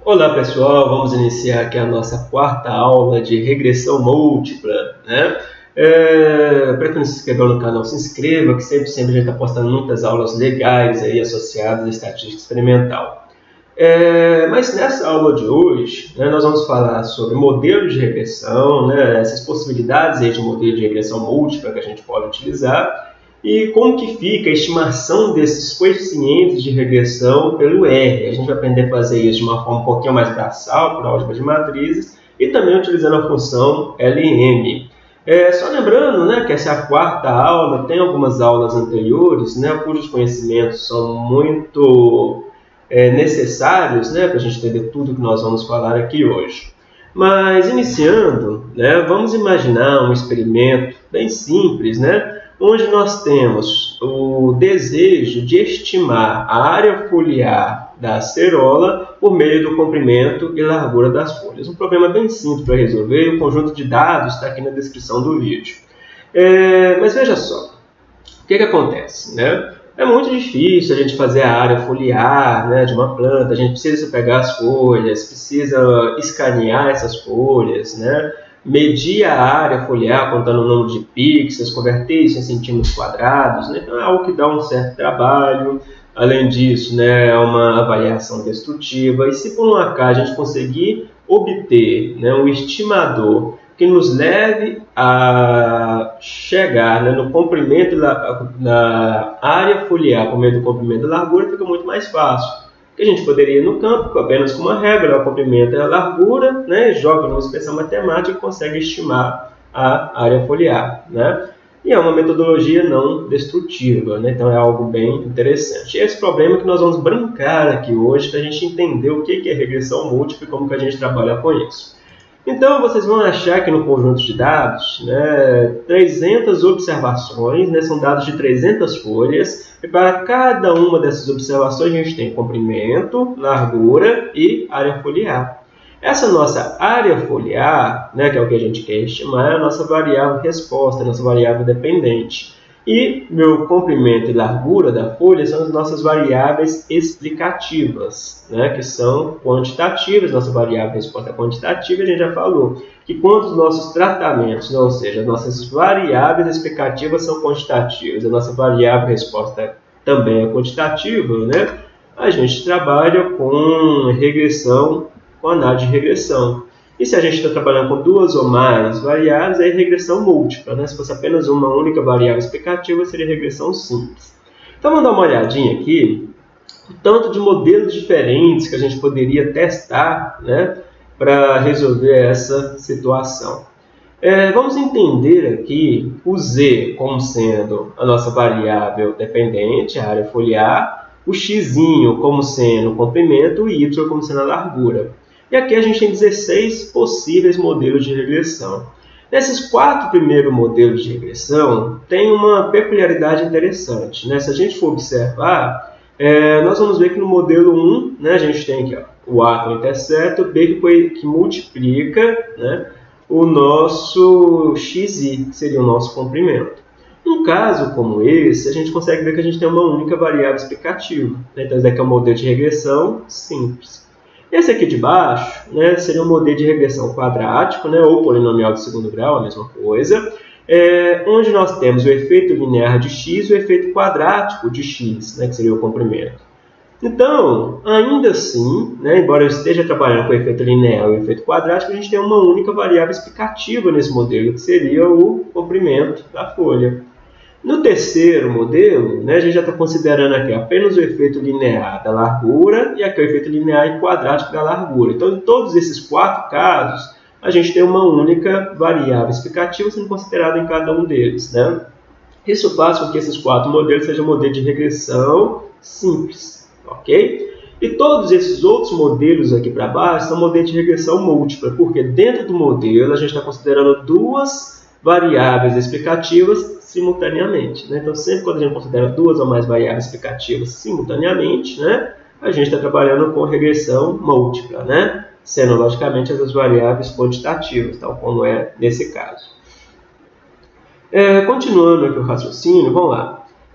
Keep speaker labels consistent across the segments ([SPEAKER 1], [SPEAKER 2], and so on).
[SPEAKER 1] Olá pessoal, vamos iniciar aqui a nossa quarta aula de regressão múltipla, né? Para quem não se inscreveu no canal, se inscreva, que sempre a gente está postando muitas aulas legais aí associadas à estatística experimental. Mas nessa aula de hoje, né, nós vamos falar sobre modelos de regressão, né, essas possibilidades aí de modelo de regressão múltipla que a gente pode utilizar, e como que fica a estimação desses coeficientes de regressão pelo R. A gente vai aprender a fazer isso de uma forma um pouquinho mais braçal, por álgebra de matrizes, e também utilizando a função LM. Só lembrando, né, que essa é a quarta aula, tem algumas aulas anteriores, né, cujos conhecimentos são muito necessários, né, para a gente entender tudo que nós vamos falar aqui hoje. Mas, iniciando, né, vamos imaginar um experimento bem simples, né, onde nós temos o desejo de estimar a área foliar da acerola por meio do comprimento e largura das folhas. Um problema bem simples para resolver, e o conjunto de dados está aqui na descrição do vídeo. Mas veja só, o que acontece, né? É muito difícil a gente fazer a área foliar, né, de uma planta, a gente precisa pegar as folhas, precisa escanear essas folhas, né? Medir a área foliar contando o número de pixels, converter isso em centímetros quadrados, né? Então é algo que dá um certo trabalho. Além disso, né, é uma avaliação destrutiva. E se por um acaso a gente conseguir obter, né, um estimador que nos leve a chegar, né, no comprimento na área foliar por meio do comprimento e largura, fica muito mais fácil. Que a gente poderia ir no campo apenas com uma regra, o comprimento e a largura, né, joga numa expressão matemática e consegue estimar a área foliar, né? E é uma metodologia não destrutiva, né? Então é algo bem interessante. E esse problema que nós vamos brincar aqui hoje para a gente entender o que é regressão múltipla e como que a gente trabalha com isso. Então, vocês vão achar que no conjunto de dados, né, 300 observações, né, são dados de 300 folhas, e para cada uma dessas observações a gente tem comprimento, largura e área foliar. Essa nossa área foliar, né, que é o que a gente quer estimar, é a nossa variável resposta, a nossa variável dependente. E meu comprimento e largura da folha são as nossas variáveis explicativas, né, que são quantitativas. Nossa variável resposta é quantitativa, a gente já falou que quando os nossos tratamentos, ou seja, as nossas variáveis explicativas são quantitativas, a nossa variável resposta também é quantitativa, né, a gente trabalha com regressão, com análise de regressão. E se a gente está trabalhando com duas ou mais variáveis, é regressão múltipla, né? Se fosse apenas uma única variável explicativa, seria regressão simples. Então, vamos dar uma olhadinha aqui, o tanto de modelos diferentes que a gente poderia testar, né, para resolver essa situação. Vamos entender aqui o Z como sendo a nossa variável dependente, a área foliar, o X como sendo o comprimento, o Y como sendo a largura. E aqui a gente tem 16 possíveis modelos de regressão. Nesses 4 primeiros modelos de regressão, tem uma peculiaridade interessante, né? Se a gente for observar, nós vamos ver que no modelo 1, né, a gente tem aqui, ó, o A com intercepto, o B que multiplica, né, o nosso XI, que seria o nosso comprimento. Num caso como esse, a gente consegue ver que a gente tem uma única variável explicativa, né? Então, esse daqui é um modelo de regressão simples. Esse aqui de baixo, né, seria um modelo de regressão quadrático, né, ou polinomial de segundo grau, a mesma coisa, onde nós temos o efeito linear de x e o efeito quadrático de x, né, que seria o comprimento. Então, ainda assim, né, embora eu esteja trabalhando com o efeito linear e o efeito quadrático, a gente tem uma única variável explicativa nesse modelo, que seria o comprimento da folha. No terceiro modelo, né, a gente já está considerando aqui apenas o efeito linear da largura e aqui o efeito linear e quadrático da largura. Então, em todos esses 4 casos, a gente tem uma única variável explicativa sendo considerada em cada um deles, né? Isso faz com que esses 4 modelos sejam modelos de regressão simples, ok? E todos esses outros modelos aqui para baixo são modelos de regressão múltipla, porque dentro do modelo a gente está considerando 2 variáveis explicativas simultaneamente, né? Então, sempre quando a gente considera 2 ou mais variáveis explicativas simultaneamente, né, a gente está trabalhando com regressão múltipla, né, sendo, logicamente, as variáveis quantitativas, tal como é nesse caso. Continuando aqui o raciocínio, vamos lá.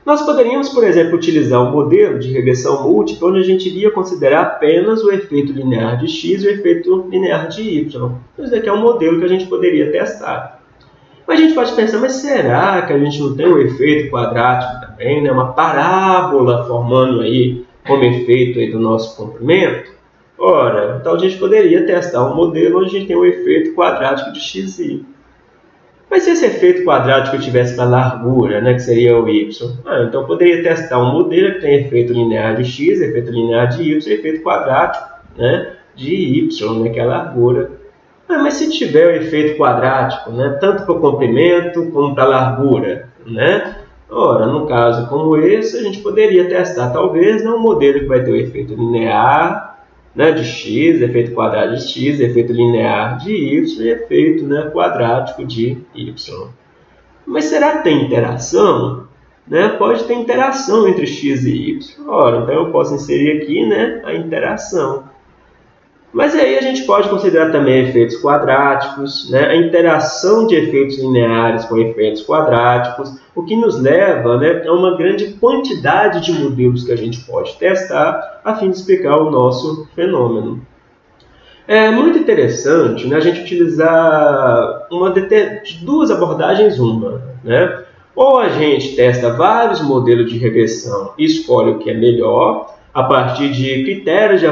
[SPEAKER 1] Nós poderíamos, por exemplo, utilizar um modelo de regressão múltipla onde a gente iria considerar apenas o efeito linear de x e o efeito linear de y. Isso daqui é um modelo que a gente poderia testar. Mas a gente pode pensar, mas será que a gente não tem um efeito quadrático também, né? Uma parábola formando aí como efeito aí do nosso comprimento? Ora, então a gente poderia testar um modelo onde a gente tem um efeito quadrático de x e y. Mas se esse efeito quadrático tivesse para a largura, né, que seria o y, então eu poderia testar um modelo que tem efeito linear de x, efeito linear de y e efeito quadrático, né, de y, né, que é a largura. Mas se tiver o efeito quadrático, né, tanto para o comprimento como para a largura, né, ora, no caso como esse, a gente poderia testar talvez, né, um modelo que vai ter o efeito linear, né, de x, efeito quadrado de x, efeito linear de y e efeito, né, quadrático de y. Mas será que tem interação? Né? Pode ter interação entre x e y. Ora, então eu posso inserir aqui, né, a interação. Mas aí a gente pode considerar também efeitos quadráticos, né? A interação de efeitos lineares com efeitos quadráticos, o que nos leva, né, a uma grande quantidade de modelos que a gente pode testar a fim de explicar o nosso fenômeno. É muito interessante, né, a gente utilizar duas abordagens, né? Ou a gente testa vários modelos de regressão e escolhe o que é melhor, a partir de critérios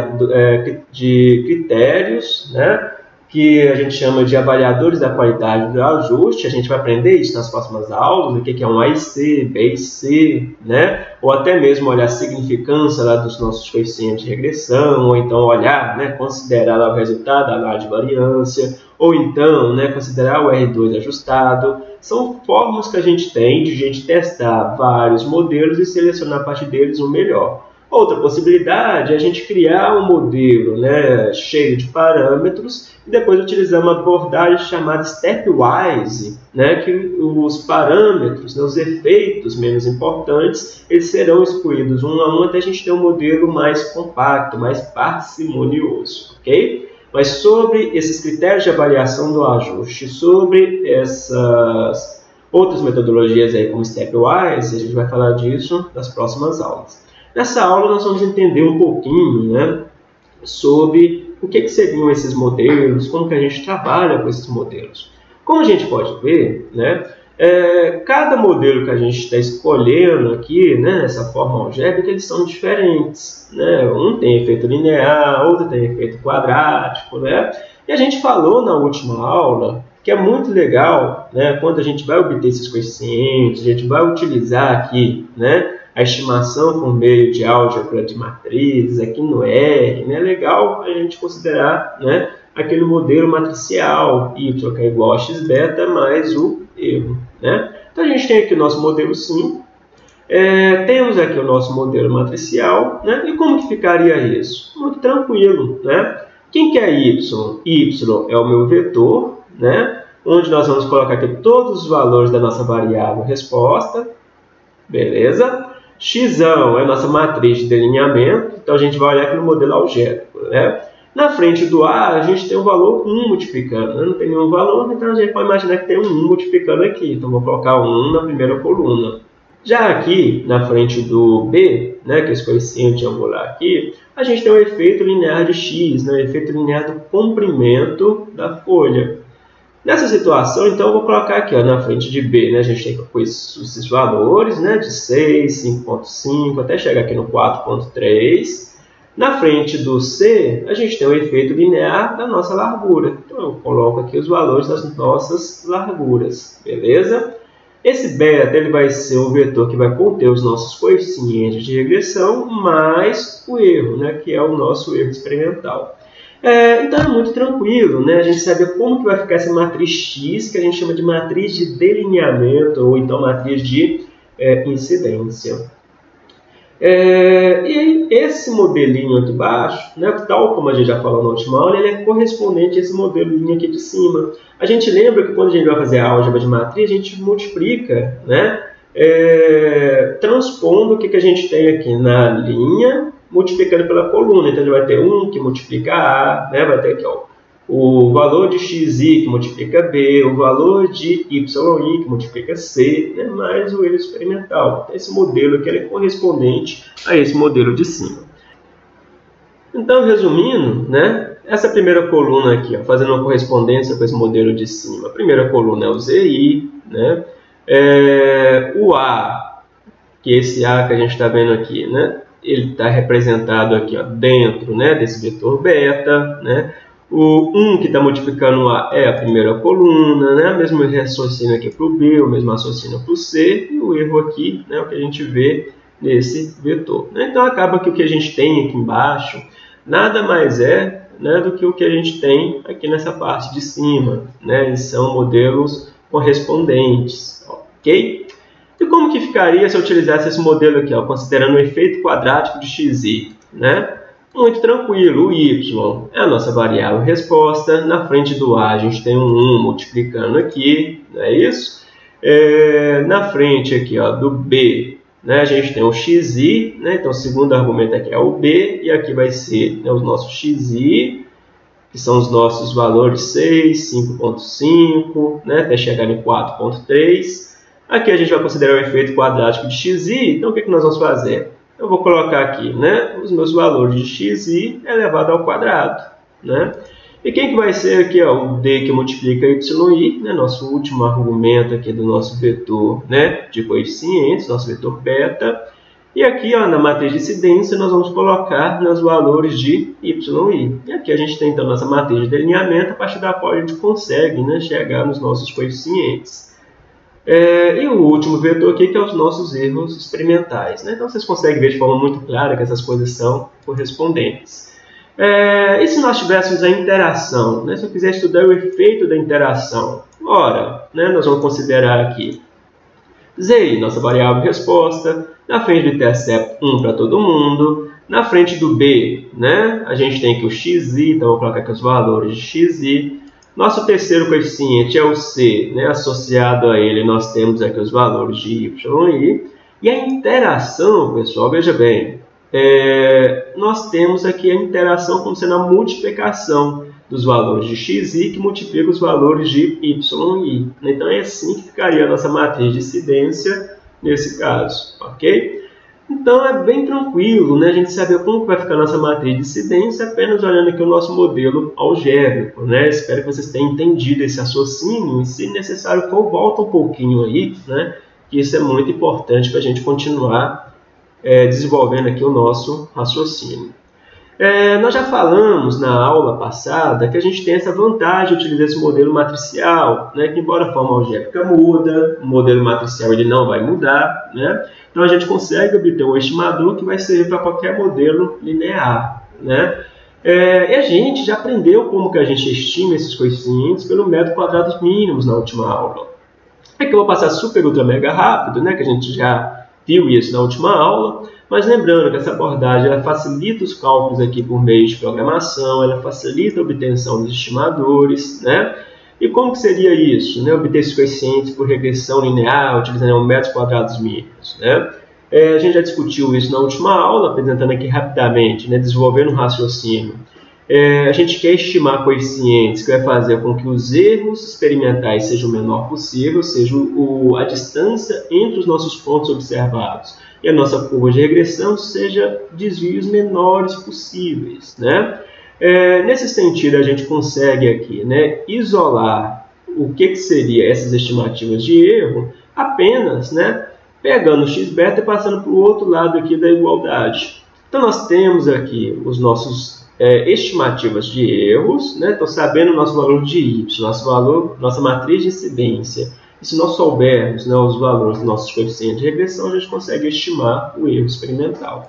[SPEAKER 1] de critérios, né, que a gente chama de avaliadores da qualidade do ajuste. A gente vai aprender isso nas próximas aulas, o que é um A e C, B e C, né, ou até mesmo olhar a significância lá dos nossos coeficientes de regressão, ou então olhar, né, considerar lá o resultado da análise de variância, ou então, né, considerar o R2 ajustado. São formas que a gente tem de a gente testar vários modelos e selecionar a partir deles o melhor. Outra possibilidade é a gente criar um modelo, né, cheio de parâmetros e depois utilizar uma abordagem chamada stepwise, né, que os parâmetros, né, os efeitos menos importantes, eles serão excluídos um a um até a gente ter um modelo mais compacto, mais parcimonioso, ok? Mas sobre esses critérios de avaliação do ajuste, sobre essas outras metodologias aí como stepwise, a gente vai falar disso nas próximas aulas. Nessa aula nós vamos entender um pouquinho, né, sobre o que seriam esses modelos, como que a gente trabalha com esses modelos. Como a gente pode ver, né, cada modelo que a gente está escolhendo aqui, né, essa forma algébrica, eles são diferentes, né? Um tem efeito linear, outro tem efeito quadrático, né? E a gente falou na última aula que é muito legal, né, quando a gente vai obter esses coeficientes, a gente vai utilizar aqui, né, a estimação por meio de álgebra de matrizes, aqui no R, né? É legal a gente considerar, né, aquele modelo matricial, y que é igual a x beta mais o erro, né? Então a gente tem aqui o nosso modelo sim, temos aqui o nosso modelo matricial, né? E como que ficaria isso? Muito tranquilo, né? Quem que é y? Y é o meu vetor, né, onde nós vamos colocar aqui todos os valores da nossa variável resposta, beleza? X é a nossa matriz de delineamento, então a gente vai olhar aqui no modelo algébrico, né? Na frente do A, a gente tem o valor 1 multiplicando, né? Não tem nenhum valor, então a gente pode imaginar que tem um 1 multiplicando aqui, então vou colocar 1 na primeira coluna. Já aqui, na frente do B, né, que é esse coeficiente angular aqui, a gente tem o efeito linear de x, né, o efeito linear do comprimento da folha. Nessa situação, então, eu vou colocar aqui, ó, na frente de B, né, a gente tem esses valores, né, de 6, 5.5, até chegar aqui no 4.3. Na frente do C, a gente tem o efeito linear da nossa largura. Então, eu coloco aqui os valores das nossas larguras, beleza? Esse beta ele vai ser o vetor que vai conter os nossos coeficientes de regressão mais o erro, né, que é o nosso erro experimental. Então é muito tranquilo, né, a gente saber como que vai ficar essa matriz X, que a gente chama de matriz de delineamento, ou então matriz de incidência. E aí, esse modelinho aqui embaixo, né, tal como a gente já falou na última aula, ele é correspondente a esse modelinho aqui de cima. A gente lembra que quando a gente vai fazer a álgebra de matriz, a gente multiplica, né, transpondo o que a gente tem aqui na linha, multiplicando pela coluna. Então, ele vai ter 1 que multiplica A, né, vai ter aqui, ó, o valor de xi que multiplica b, o valor de yi que multiplica c, né, mais o erro experimental. Então, esse modelo aqui é correspondente a esse modelo de cima. Então, resumindo, né, essa primeira coluna aqui, ó, fazendo uma correspondência com esse modelo de cima. A primeira coluna é o zi, né, o a, que é esse a que a gente está vendo aqui, né, ele está representado aqui, ó, dentro, né, desse vetor beta, né. O 1 que está multiplicando o A é a primeira coluna, né? O mesmo raciocínio aqui para o B, o mesmo raciocínio para o C, e o erro aqui, né, o que a gente vê nesse vetor. Né? Então, acaba que o que a gente tem aqui embaixo nada mais é, né, do que o que a gente tem aqui nessa parte de cima. Né? Eles são modelos correspondentes, ok? E como que ficaria se eu utilizasse esse modelo aqui, ó, considerando o efeito quadrático de xi, né? Muito tranquilo, o y é a nossa variável resposta, na frente do a gente tem um 1 multiplicando aqui, não é isso? Na frente aqui, ó, do b, né, a gente tem o xi, né, então o segundo argumento aqui é o b, e aqui vai ser, né, os nossos xi, que são os nossos valores 6, 5.5, né, até chegar em 4.3. Aqui a gente vai considerar o efeito quadrático de xi, então o que nós vamos fazer? Eu vou colocar aqui, né, os meus valores de xi elevado ao quadrado, né? E quem que vai ser aqui, ó, o d que multiplica yi, né, nosso último argumento aqui do nosso vetor, né, de coeficientes, nosso vetor beta. E aqui, ó, na matriz de incidência, nós vamos colocar nos valores de yi. E aqui a gente tem, então, nossa matriz de delineamento, a partir da qual a gente consegue, né, chegar nos nossos coeficientes. E o último vetor aqui, que é os nossos erros experimentais. Né? Então, vocês conseguem ver de forma muito clara que essas coisas são correspondentes. E se nós tivéssemos a interação? Né? Se eu quiser estudar o efeito da interação, ora, né, nós vamos considerar aqui z, nossa variável resposta, na frente do intercepto 1 para todo mundo, na frente do b, né, a gente tem aqui o xi, então eu vou colocar aqui os valores de xi. Nosso terceiro coeficiente é o C, né? Associado a ele nós temos aqui os valores de y. E a interação, pessoal, veja bem, nós temos aqui a interação como sendo a multiplicação dos valores de xi que multiplica os valores de yi. Então é assim que ficaria a nossa matriz de incidência nesse caso, ok? Então é bem tranquilo, né, a gente saber como vai ficar a nossa matriz de incidência apenas olhando aqui o nosso modelo algébrico. Né? Espero que vocês tenham entendido esse raciocínio e, se necessário for, volta um pouquinho aí, né, que isso é muito importante para a gente continuar desenvolvendo aqui o nosso raciocínio. Nós já falamos na aula passada que a gente tem essa vantagem de utilizar esse modelo matricial, né, que embora a forma algébrica muda, o modelo matricial ele não vai mudar, né? Então a gente consegue obter um estimador que vai servir para qualquer modelo linear, né? E a gente já aprendeu como que a gente estima esses coeficientes pelo método quadrados mínimos na última aula. Aqui eu vou passar super ultra mega rápido, né, que a gente já viu isso na última aula. Mas lembrando que essa abordagem ela facilita os cálculos aqui por meio de programação, ela facilita a obtenção dos estimadores, né? E como que seria isso? Né? Obter esses coeficientes por regressão linear, utilizando métodos quadrados mínimos, né? A gente já discutiu isso na última aula, apresentando aqui rapidamente, né? Desenvolvendo um raciocínio. A gente quer estimar coeficientes que vai fazer com que os erros experimentais sejam o menor possível, ou seja, a distância entre os nossos pontos observados e a nossa curva de regressão seja desvios menores possíveis, né? Nesse sentido, a gente consegue aqui, né, isolar o que seria essas estimativas de erro apenas, né, pegando o x-beta e passando para o outro lado aqui da igualdade. Então, nós temos aqui os nossos estimativas de erros, né? Então, sabendo o nosso valor de y, nossa matriz de incidência. E se nós soubermos, né, os valores dos nossos coeficientes de regressão, a gente consegue estimar o erro experimental.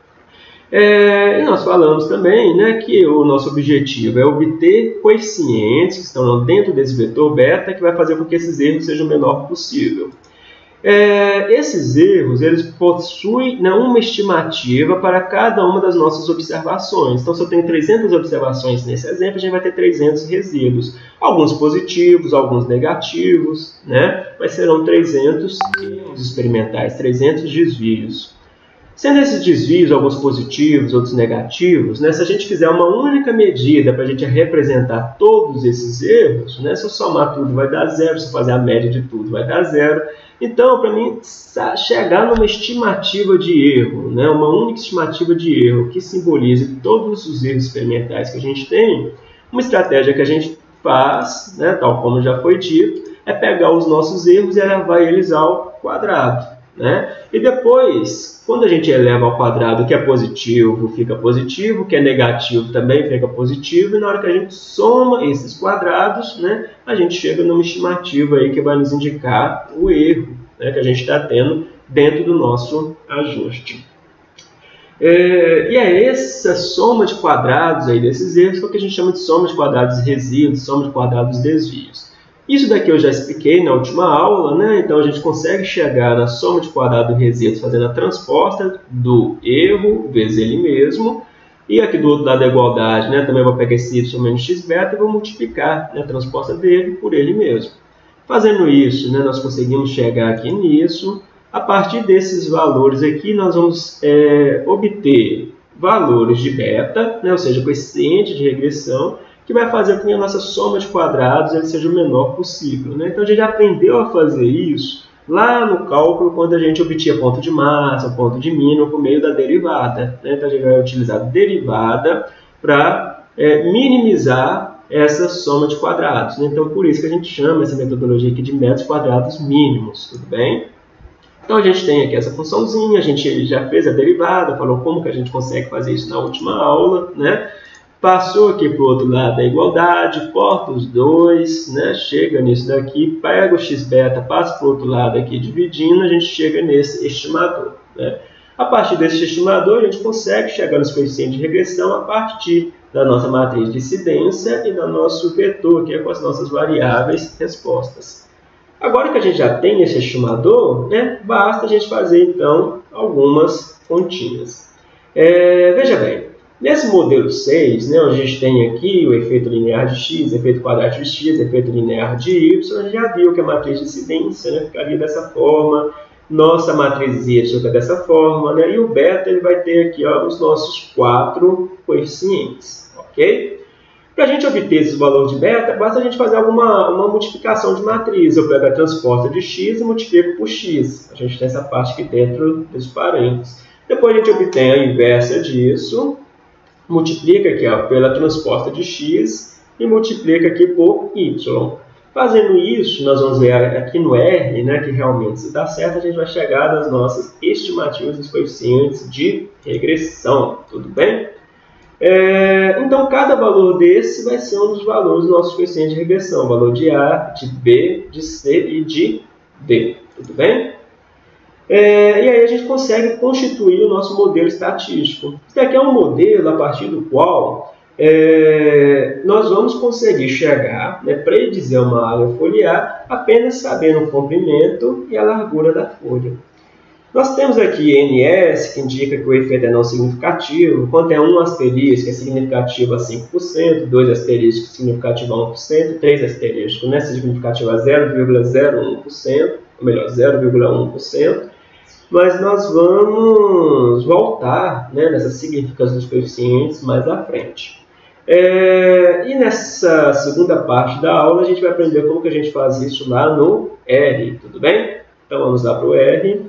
[SPEAKER 1] E nós falamos também, né, que o nosso objetivo é obter coeficientes que estão dentro desse vetor beta, que vai fazer com que esses erros sejam o menor possível. Esses erros eles possuem, né, uma estimativa para cada uma das nossas observações. Então, se eu tenho 300 observações nesse exemplo, a gente vai ter 300 resíduos. Alguns positivos, alguns negativos, né? Mas serão 300 erros experimentais, 300 desvios. Sendo esses desvios, alguns positivos, outros negativos, né, se a gente fizer uma única medida para a gente representar todos esses erros, né, se eu somar tudo vai dar zero, se eu fazer a média de tudo vai dar zero. Então, para mim, chegar numa estimativa de erro, né, uma única estimativa de erro que simbolize todos os erros experimentais que a gente tem, uma estratégia que a gente faz, né, tal como já foi dito, é pegar os nossos erros e elevar eles ao quadrado. Né? E depois, quando a gente eleva ao quadrado, o que é positivo fica positivo, o que é negativo também fica positivo, e na hora que a gente soma esses quadrados, né, a gente chega numa estimativa aí que vai nos indicar o erro, né, que a gente está tendo dentro do nosso ajuste. E é essa soma de quadrados aí desses erros que a gente chama de soma de quadrados resíduos, soma de quadrados desvios. Isso daqui eu já expliquei na última aula, né? Então a gente consegue chegar na soma de quadrado resíduos fazendo a transposta do erro vezes ele mesmo. E aqui do outro lado da igualdade, né? Também vou pegar esse y menos x beta e vou multiplicar, né, a transposta dele por ele mesmo. Fazendo isso, né, nós conseguimos chegar aqui nisso. A partir desses valores aqui, nós vamos obter valores de beta, né? Ou seja, coeficiente de regressão, que vai fazer com que a nossa soma de quadrados ele seja o menor possível. Né? Então, a gente aprendeu a fazer isso lá no cálculo, quando a gente obtinha ponto de máxima, ponto de mínimo, por meio da derivada. Né? Então, a gente vai utilizar a derivada para minimizar essa soma de quadrados. Né? Então, por isso que a gente chama essa metodologia aqui de métodos quadrados mínimos. Tudo bem? Então, a gente tem aqui essa funçãozinha, a gente já fez a derivada, falou como que a gente consegue fazer isso na última aula, né? Passou aqui para o outro lado da igualdade, corta os dois, né? Chega nisso daqui, pega o x beta, passa para o outro lado aqui dividindo, a gente chega nesse estimador. Né? A partir desse estimador, a gente consegue chegar nos coeficientes de regressão a partir da nossa matriz de incidência e do nosso vetor, que é com as nossas variáveis respostas. Agora que a gente já tem esse estimador, né? Basta a gente fazer então algumas continhas. Veja bem. Nesse modelo 6, né, onde a gente tem aqui o efeito linear de x, efeito quadrático de x, efeito linear de y, a gente já viu que a matriz de incidência, né, ficaria dessa forma, nossa matriz y fica dessa forma, né, e o beta ele vai ter aqui ó, os nossos 4 coeficientes. Ok? Para a gente obter esse valor de beta, basta a gente fazer uma multiplicação de matriz. Eu pego a transposta de x e multiplico por x. A gente tem essa parte aqui dentro dos parênteses. Depois a gente obtém a inversa disso. Multiplica aqui ó, pela transposta de x e multiplica aqui por y. Fazendo isso, nós vamos ver aqui no R, né, que realmente se dá certo, a gente vai chegar nas nossas estimativas dos coeficientes de regressão. Tudo bem? Então, cada valor desse vai ser um dos valores dos nossos coeficientes de regressão. Valor de A, de B, de C e de D. Tudo bem? E aí a gente consegue constituir o nosso modelo estatístico. Isso daqui é um modelo a partir do qual nós vamos conseguir chegar, né, predizer uma área foliar apenas sabendo o comprimento e a largura da folha. Nós temos aqui NS, que indica que o efeito é não significativo, quando é 1 asterisco é significativo a 5%, 2 asterisco significativo a 1%, 3 asterisco né, significativo a 0,01%, ou melhor, 0,1%. Mas nós vamos voltar né, nessas significações dos coeficientes mais à frente. E nessa segunda parte da aula, a gente vai aprender como que a gente faz isso lá no R, tudo bem? Então vamos lá para o R.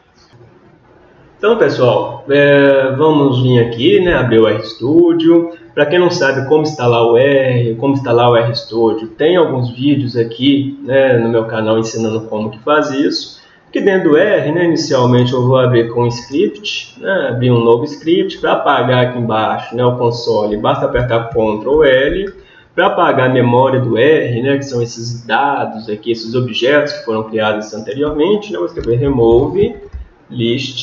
[SPEAKER 1] Então, pessoal, vamos vir aqui, né, abrir o RStudio. Para quem não sabe como instalar o R, como instalar o RStudio, tem alguns vídeos aqui né, no meu canal ensinando como que faz isso. Aqui dentro do R, né, inicialmente eu vou abrir com um script, né, abrir um novo script. Para apagar aqui embaixo né, o console, basta apertar Ctrl L. Para apagar a memória do R, né, que são esses dados aqui, esses objetos que foram criados anteriormente, né, vou escrever remove list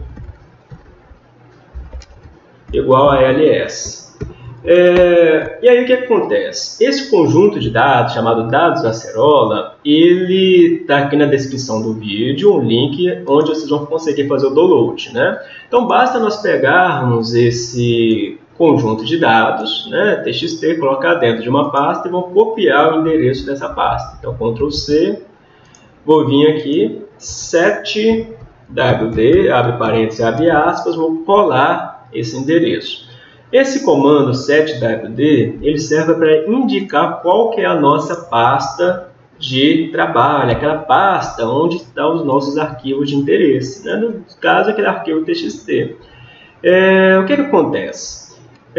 [SPEAKER 1] igual a ls. E aí o que acontece? Esse conjunto de dados, chamado dados acerola, ele está aqui na descrição do vídeo, um link onde vocês vão conseguir fazer o download. Né? Então basta nós pegarmos esse conjunto de dados, né, txt, colocar dentro de uma pasta e vamos copiar o endereço dessa pasta. Então Ctrl C, vou vir aqui, set wd, abre parênteses, abre aspas, vou colar esse endereço. Esse comando setwd, ele serve para indicar qual que é a nossa pasta de trabalho, aquela pasta onde estão os nossos arquivos de interesse, né? No caso, aquele arquivo txt. O que acontece?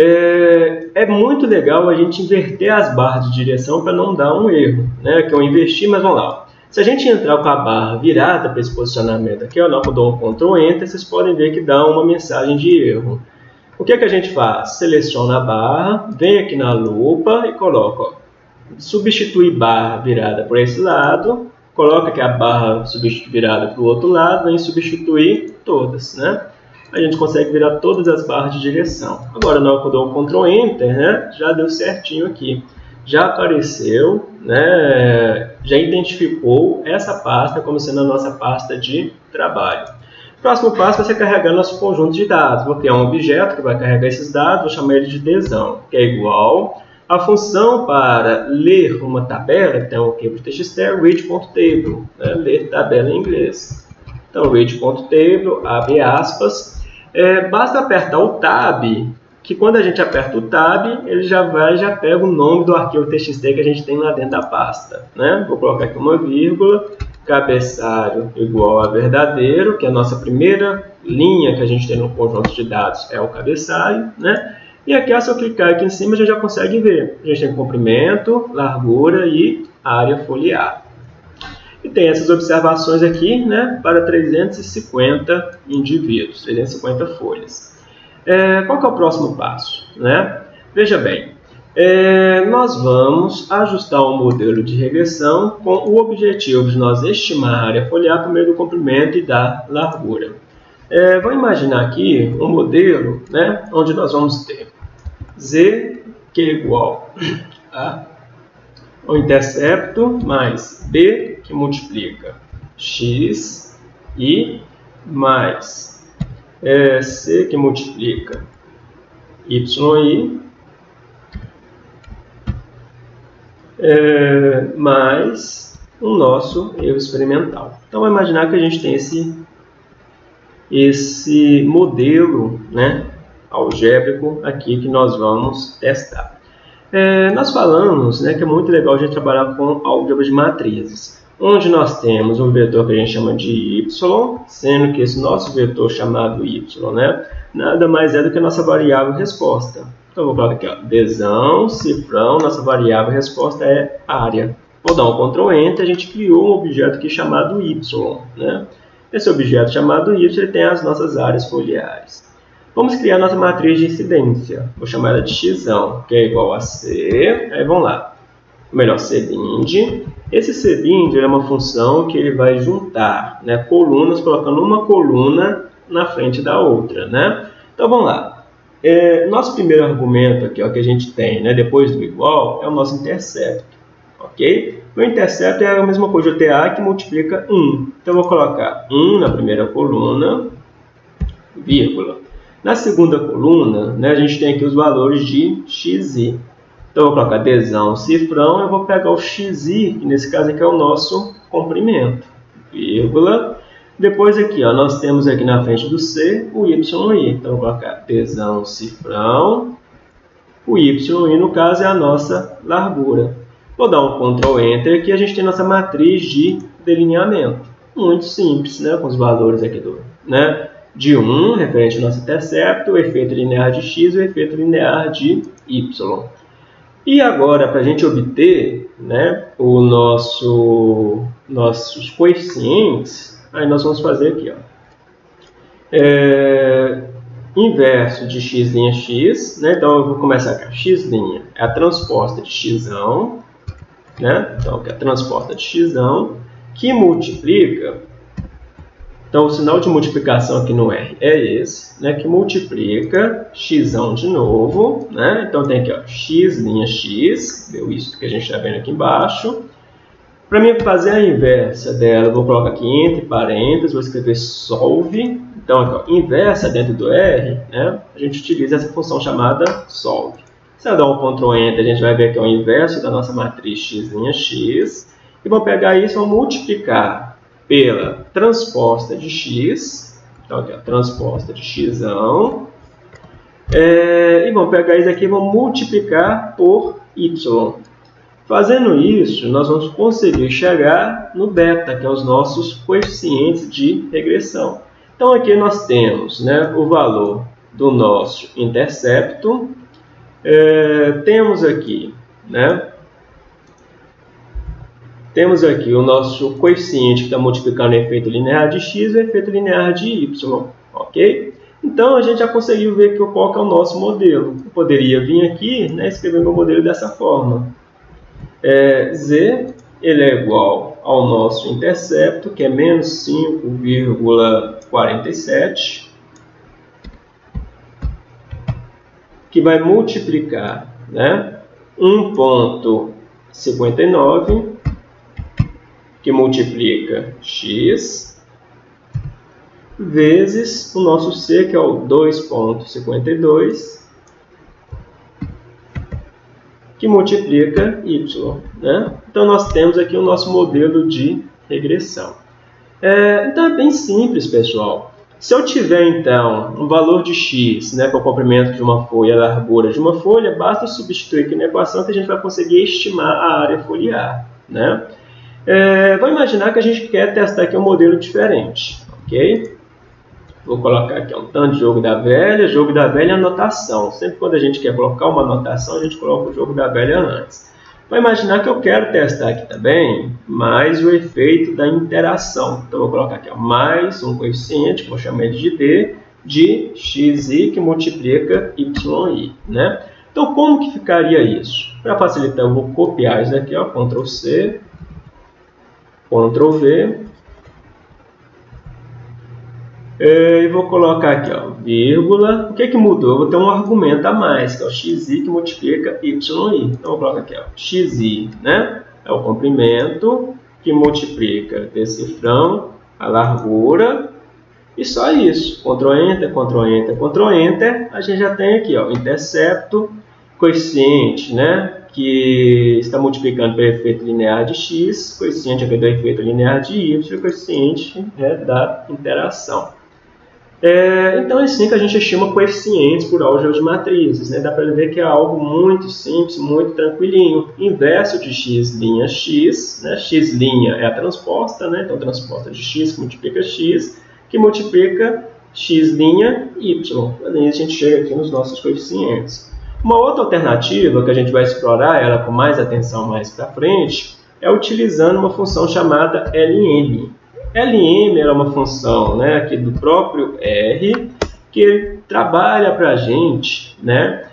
[SPEAKER 1] É muito legal a gente inverter as barras de direção para não dar um erro, né? Que eu investi, mas vamos lá. Se a gente entrar com a barra virada para esse posicionamento aqui, ó, eu dou um Ctrl Enter, vocês podem ver que dá uma mensagem de erro. O que a gente faz? Seleciona a barra, vem aqui na lupa e coloca, ó, substituir barra virada por esse lado, coloca aqui a barra virada para o outro lado, vem substituir todas, né? A gente consegue virar todas as barras de direção. Agora, na hora que eu dou um Ctrl Enter, né, já deu certinho aqui. Já apareceu, né, já identificou essa pasta como sendo a nossa pasta de trabalho. O próximo passo vai ser carregar nosso conjunto de dados. Vou criar um objeto que vai carregar esses dados, vou chamar ele de desão, que é igual a função para ler uma tabela, que tem um arquivo txt, read.table, né, ler tabela em inglês. Então, read.table, abre aspas. Basta apertar o Tab, que quando a gente aperta o Tab, ele já pega o nome do arquivo txt que a gente tem lá dentro da pasta, né? Vou colocar aqui uma vírgula, cabeçalho igual a verdadeiro, que é a nossa primeira linha que a gente tem no conjunto de dados é o cabeçalho, né? E aqui, se eu clicar aqui em cima, a gente já consegue ver. A gente tem comprimento, largura e área foliar. E tem essas observações aqui, né, para 350 indivíduos, 350 folhas. Qual que é o próximo passo, né? Veja bem, nós vamos ajustar o modelo de regressão com o objetivo de nós estimar a área foliar por meio do comprimento e da largura. Vamos imaginar aqui um modelo, né, onde nós vamos ter z, que é igual a o intercepto mais b, que multiplica x, e mais c, que multiplica y, mais o nosso erro experimental. Então, vamos imaginar que a gente tem esse modelo, né, algébrico aqui que nós vamos testar. Nós falamos, né, que é muito legal a gente trabalhar com álgebra de matrizes, onde nós temos um vetor que a gente chama de y, sendo que esse nosso vetor chamado y, né, nada mais é do que a nossa variável resposta. Então, eu vou colocar aqui, ó, desão, cifrão, nossa variável resposta é área. Vou dar um Ctrl Enter, a gente criou um objeto aqui chamado y, né? Esse objeto chamado y ele tem as nossas áreas foliares. Vamos criar nossa matriz de incidência. Vou chamar ela de x, que é igual a c. Aí vamos lá. Ou melhor, cbind. Esse cbind é uma função que ele vai juntar, né, colunas, colocando uma coluna na frente da outra, né? Então vamos lá. Nosso primeiro argumento aqui, ó, que a gente tem, né, depois do igual, é o nosso intercepto. Ok? O intercepto é a mesma coisa do TA que multiplica 1. Então eu vou colocar 1 na primeira coluna, vírgula. Na segunda coluna, né, a gente tem aqui os valores de xi. Então, eu vou colocar desão, cifrão, eu vou pegar o xi, que nesse caso aqui é o nosso comprimento, vírgula. Depois aqui, ó, nós temos aqui na frente do c o yi. Então, eu vou colocar desão, cifrão. O yi, no caso, é a nossa largura. Vou dar um Ctrl Enter aqui, a gente tem nossa matriz de delineamento. Muito simples, né, com os valores aqui de 1, referente ao nosso intercepto, o efeito linear de x e o efeito linear de y. E agora, para a gente obter, né, nossos coeficientes, aí nós vamos fazer aqui, ó, inverso de x', né? Então eu vou começar aqui, x' é a transposta de x, né? Então aqui a transposta de x, que multiplica. Então, o sinal de multiplicação aqui no R é esse, né, que multiplica x de novo, né? Então, tem aqui, ó, x', deu isso que a gente está vendo aqui embaixo. Para mim fazer a inversa dela, eu vou colocar aqui entre parênteses, vou escrever solve. Então, aqui, ó, inversa dentro do R, né, a gente utiliza essa função chamada solve. Se eu dar um Ctrl Enter, a gente vai ver que é o inverso da nossa matriz x', e vou pegar isso e vou multiplicar pela transposta de x. Então, aqui, ó, transposta de x. E vamos pegar isso aqui e vamos multiplicar por y. Fazendo isso, nós vamos conseguir chegar no beta, que é os nossos coeficientes de regressão. Então, aqui nós temos, né, o valor do nosso intercepto. Temos aqui, né, temos aqui o nosso coeficiente que está multiplicando o efeito linear de x e o efeito linear de y. Ok? Então, a gente já conseguiu ver qual que é o nosso modelo. Eu poderia vir aqui, né, escrever meu modelo dessa forma. Z ele é igual ao nosso intercepto, que é menos 5,47, que vai multiplicar, né, 1,59, que multiplica x, vezes o nosso C, que é o 2,52, que multiplica y, né? Então, nós temos aqui o nosso modelo de regressão. Então, é bem simples, pessoal. Se eu tiver, então, um valor de x, né, que é o comprimento de uma folha, a largura de uma folha, basta substituir aqui na equação que a gente vai conseguir estimar a área foliar, né? Vamos imaginar que a gente quer testar aqui um modelo diferente, ok? Vou colocar aqui um tanto de jogo da velha. Jogo da velha é anotação. Sempre quando a gente quer colocar uma anotação, a gente coloca o jogo da velha antes. Vou imaginar que eu quero testar aqui também mais o efeito da interação. Então, vou colocar aqui mais um coeficiente, que vou chamar ele de D, de xi, que multiplica yi, né? Então, como que ficaria isso? Para facilitar, eu vou copiar isso daqui, ó, Ctrl C, Ctrl V. E vou colocar aqui, ó, vírgula. O que que mudou? Eu vou ter um argumento a mais, que é o xi, que multiplica yi. Então, eu vou colocar aqui, ó, xi, né? É o comprimento que multiplica esse cifrão, a largura, e só isso. Ctrl Enter, Ctrl Enter, Ctrl Enter. A gente já tem aqui, ó, intercepto, coeficiente, né, que está multiplicando pelo efeito linear de x, coeficiente aqui do efeito linear de y, coeficiente, né, da interação. Então, é assim que a gente estima coeficientes por álgebra de matrizes, né? Dá para ver que é algo muito simples, muito tranquilinho. Inverso de x', x, né? X' é a transposta, né? Então, transposta de x que multiplica x, que multiplica x', y. Aí a gente chega aqui nos nossos coeficientes. Uma outra alternativa que a gente vai explorar ela com mais atenção mais para frente é utilizando uma função chamada LM. LM é uma função, né, aqui do próprio R, que trabalha para a gente, né,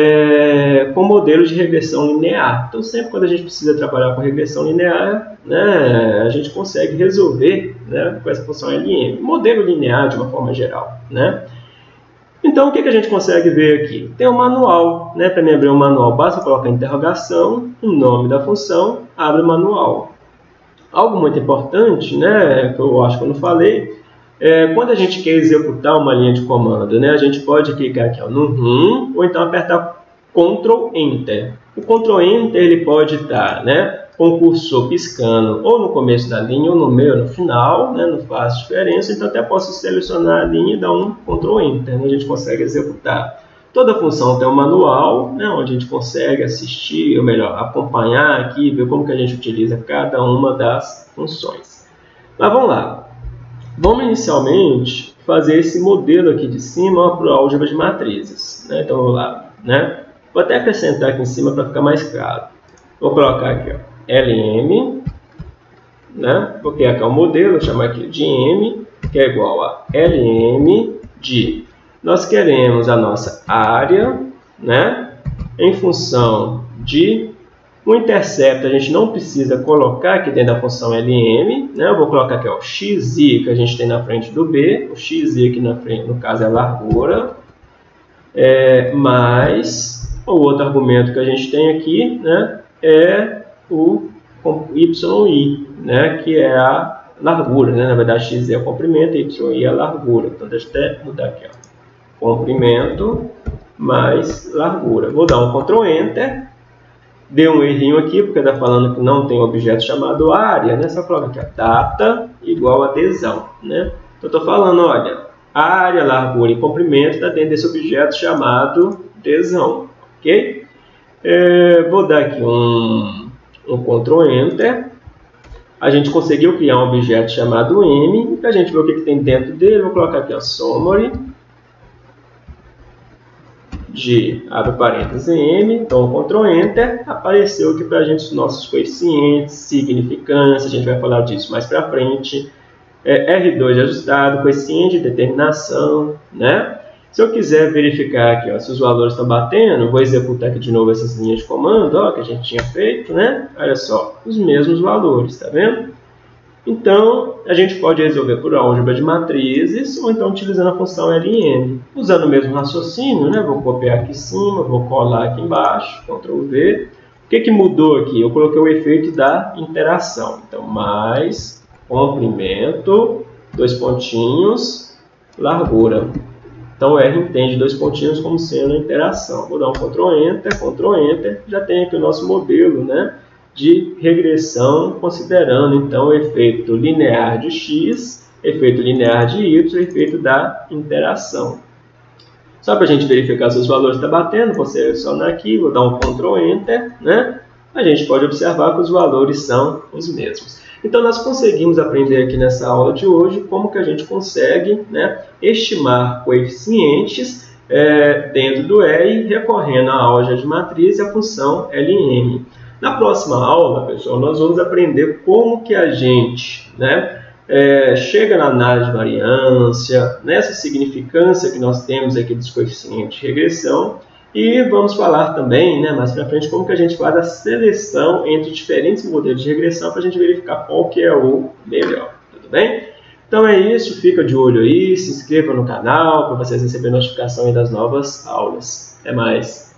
[SPEAKER 1] com modelo de regressão linear. Então, sempre quando a gente precisa trabalhar com regressão linear, né, a gente consegue resolver, né, com essa função LM. Modelo linear de uma forma geral, né? Então, o que a gente consegue ver aqui? Tem um manual, né? Para me abrir um manual, basta colocar interrogação, o nome da função, abre o manual. Algo muito importante, né, que eu acho que eu não falei, quando a gente quer executar uma linha de comando, né, a gente pode clicar aqui, ó, no RUM, ou então apertar Ctrl Enter. O Ctrl Enter ele pode estar, né, com o cursor piscando ou no começo da linha, ou no meio, ou no final, né, não faz diferença, então até posso selecionar a linha e dar um Ctrl Enter, né, a gente consegue executar. Toda função tem um manual, né, onde a gente consegue assistir, ou melhor, acompanhar aqui, ver como que a gente utiliza cada uma das funções. Mas vamos lá. Vamos inicialmente fazer esse modelo aqui de cima para o álgebra de matrizes, né? Então vamos lá, né? Vou até acrescentar aqui em cima para ficar mais claro. Vou colocar aqui, ó, LM, né? Vou criar aqui um modelo, vou chamar aqui de M, que é igual a LM de... Nós queremos a nossa área, né, em função de um intercepto. A gente não precisa colocar aqui dentro da função LM, né? Eu vou colocar aqui, ó, xi, que a gente tem na frente do B, o xi aqui na frente, no caso é a largura, mais o outro argumento que a gente tem aqui, né, é o yi, né, que é a largura, né? Na verdade, x é o comprimento, yi é a largura. Então, deixa eu até mudar aqui, ó. Comprimento mais largura. Vou dar um Ctrl Enter. Deu um errinho aqui, porque está falando que não tem objeto chamado área, né? Só coloca aqui, ó, data igual a adesão, né? Então, estou falando, olha, área, largura e comprimento está dentro desse objeto chamado adesão, ok? Vou dar aqui um Ctrl Enter. A gente conseguiu criar um objeto chamado M. Para a gente ver o que tem dentro dele, vou colocar aqui, ó, summary de, abre parênteses, M, então Ctrl Enter, apareceu aqui para a gente os nossos coeficientes, significância, a gente vai falar disso mais para frente, R2 ajustado, coeficiente de determinação, né? Se eu quiser verificar aqui, ó, se os valores estão batendo, vou executar aqui de novo essas linhas de comando, ó, que a gente tinha feito, né? Olha só, os mesmos valores, tá vendo? Então, a gente pode resolver por álgebra de matrizes ou então utilizando a função LM. Usando o mesmo raciocínio, né? Vou copiar aqui em cima, vou colar aqui embaixo, Ctrl V. O que mudou aqui? Eu coloquei o efeito da interação. Então, mais comprimento, 2 pontinhos, largura. Então, o R entende 2 pontinhos como sendo a interação. Vou dar um Ctrl Enter, já tem aqui o nosso modelo, né? De regressão, considerando então o efeito linear de x, efeito linear de y, efeito da interação. Só para a gente verificar se os valores estão batendo, vou selecionar aqui, vou dar um Ctrl Enter, né? A gente pode observar que os valores são os mesmos. Então, nós conseguimos aprender aqui nessa aula de hoje como que a gente consegue, né, estimar coeficientes dentro do R, recorrendo à álgebra de matriz e à função LM. Na próxima aula, pessoal, nós vamos aprender como que a gente, né, chega na análise de variância, nessa significância que nós temos aqui dos coeficientes de regressão, e vamos falar também, né, mais para frente, como que a gente faz a seleção entre diferentes modelos de regressão para a gente verificar qual que é o melhor, tudo bem? Então é isso, fica de olho aí, se inscreva no canal para vocês receberem notificação aí das novas aulas. Até mais!